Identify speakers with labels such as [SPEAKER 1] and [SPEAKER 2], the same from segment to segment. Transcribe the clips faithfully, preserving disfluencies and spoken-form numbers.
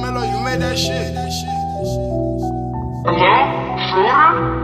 [SPEAKER 1] Melo, you made that shit.
[SPEAKER 2] Hello? Shooter?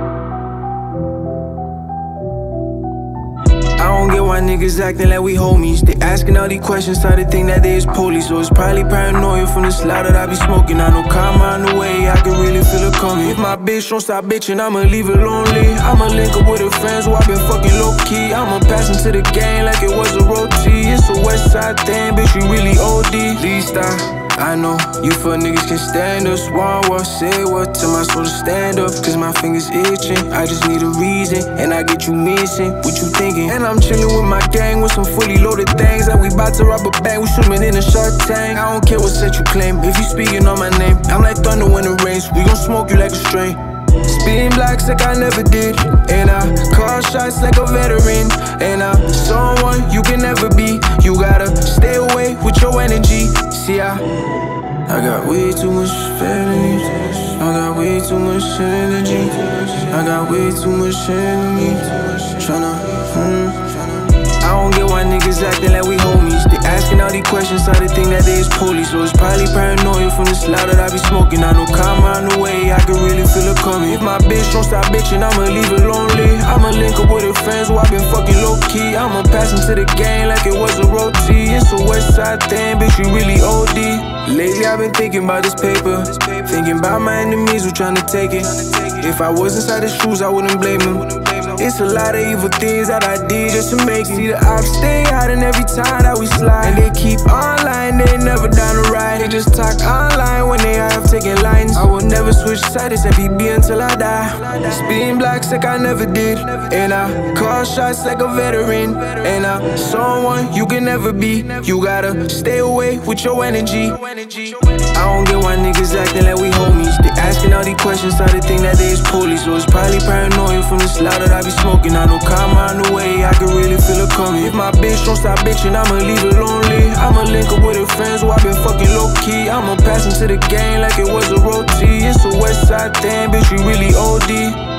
[SPEAKER 3] I don't get why niggas acting like we homies. They asking all these questions, started think that they is police. So it's probably paranoia from the slide that I be smoking. I know karma on the way, I can really feel it coming. If my bitch don't stop bitching, I'ma leave her lonely. I'ma link up with her friends who I been fucking low-key. I'ma pass into the game like it was a roti. It's a west side thing, bitch, we really O D. Least I I know you for niggas can stand us. One word, say what to my soul to stand up. Cause my fingers itching, I just need a reason. And I get you missing, what you thinking? And I'm chilling with my gang with some fully loaded things. Like we bout to rob a bank, we swimming in a shark tank. I don't care what set you claim, if you speaking on my name. I'm like thunder when it rains, we gon' smoke you like a strain. Spitting blocks like I never did. And I call shots like a veteran. And I'm someone you can never be. You gotta stay away with your energy. See, I, I got way too much felony. I got way too much energy. I got way too much enemy. Tryna, hmm. I don't get why niggas acting like we homies. They asking all these questions, so they think that they is police. So it's probably paranoia from the slide that I be smoking. I know karma on the way, I can really feel it coming. If my bitch don't stop bitching, I'ma leave her lonely. I'ma link up with her friends who I been fucking low-key. I'ma pass into the game like it was a roti. It's a west side thing, bitch, we really O D. Lately I've been thinking about this paper, thinking about my enemies who tryna take it. If I was inside his shoes, I wouldn't blame him. It's a lot of evil things that I did just to make it. See the ops stay hiding every time that we slide. And they keep online, they never down the ride. They just talk online when they have taken lines. I will never switch sides, M P B until I die. Spitting blocks like I never did. And I call shots like a veteran. And I'm someone you can never be. You gotta stay away with your energy. I don't get why niggas acting like we homies. They asking all these questions, so they think that they is police. So it's probably paranoia from the slide that I be smoking. I know karma on the way, I can really feel it coming. If my bitch don't stop bitching, I'ma leave her lonely. I'ma link up with her friends who I been fucking low-key. I'ma pass into the game like it was a roti. It's a west side thing, bitch, we really O D.